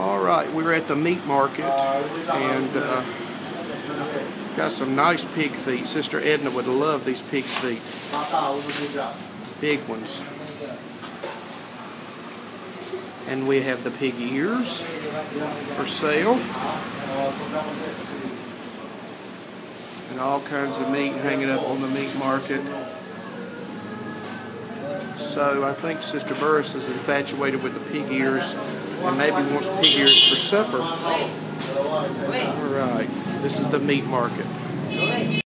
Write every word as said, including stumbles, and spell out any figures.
All right, we're at the meat market and uh, got some nice pig feet. Sister Edna would love these pig feet. Big ones. And we have the pig ears for sale. And all kinds of meat hanging up on the meat market. So I think Sister Burris is infatuated with the pig ears and maybe wants pig ears for supper. All right, this is the meat market.